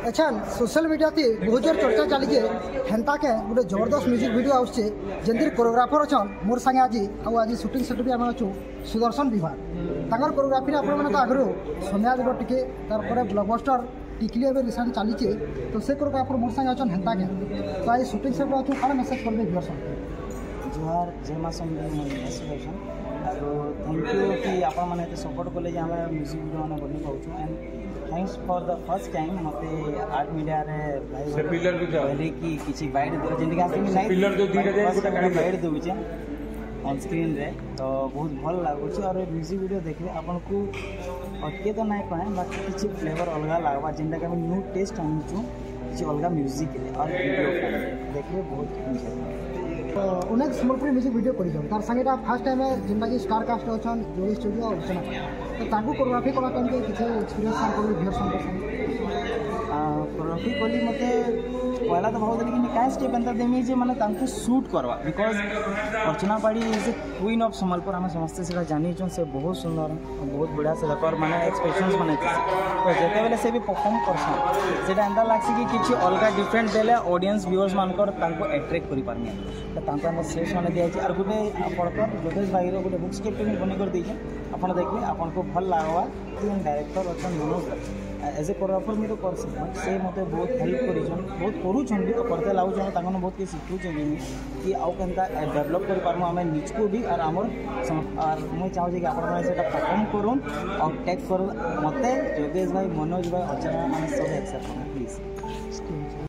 अच्छा social media थी बहुत जोर चर्चा चली हेन्ता के गोटे जबरदस्त म्यूजिक वीडियो आसचे जमी कोरियोग्राफर अच्छा मोर संगे आज शूटिंग सेट भी आम अच्छु सुदर्शन विभाग तर कोरियोग्राफी आप आगु सौम्या देव टी ब्लॉकबस्टर टिकली ए रिसेंट चली तो से कोरियोग्राफर मोर संगे अच्छा हेन्ता के तो आज शूटिंग सेट अच्छु कौन मेसेज करेंगे व्यूअर्स जुहार जय माँ समझ तो थैंक यू कि आप मैंने सपोर्ट कले आम म्यूजिक वीडियो मैंने बन पाऊँ and thanks for the first time मते आर्ट मीडिया रे भाई कि किसी गाइड दे जिंदगी आसी पिलर जो धीरे धीरे गाइड देउचे ऑन स्क्रीन रे तो बहुत भल लागुच और म्यूजिक वीडियो देखले आपन को अटके तो नहीं कहे बाकी किसी फ्लेवर अलग लगवा जिनटा कि न्यू टेस्ट आनुचु किसी अलग म्यूजिक और वीडियो देखले बहुत अनेक सम्बलपुरी म्यूजिक वीडियो कर तार संगे फास्ट टाइम जेनटा कि स्टार कास्ट अच्छा जोड़ी स्टूडियो अर्चना तो ताकू कोरियोग्राफी कला टाइम किसी एक्सपीरियंस शेयर कर भियर कोरियोग्राफी कली मते पहला तो भाव कि क्या स्टेप एंता देमी जे माने तांको शूट करवा because Archana Padi is a queen of Sambalpur आम समस्ते से जानी से बहुत सुंदर बहुत बढ़िया से देखो माने एक्सप्रेशंस माने तो जेते बेले से भी परफॉर्म करछन सेटा एंता लागसी कि किछि अलगा डिफरेंट देले ऑडियंस व्यूअर्स मानकर तांको अट्रैक्ट करि पारमी तो तांको हम स्टेज माने दिया और गोटे आपणकर जोगेश भाई गोटे बुक स्क्रिप्ट भी बनी कर दीजिए आपन देखले आपन को भल लागवा डायरेक्टर अच्छा मनोज एज ए कोरियोग्राफर मुझे कर से मत बहुत हेल्प कर बहुत करूँ भी करते लगुन बहुत किसी शिखुचे कि आउ केन्ता डेभलप कर पार्मु आम निजको भी और आम और मुझे चाहूँ कि आप परफॉर्म करूँ और टेक कर मत जोगेश भाई मनोज भाई अर्चना मैंने सब एक्सेप्ट करें प्लीज।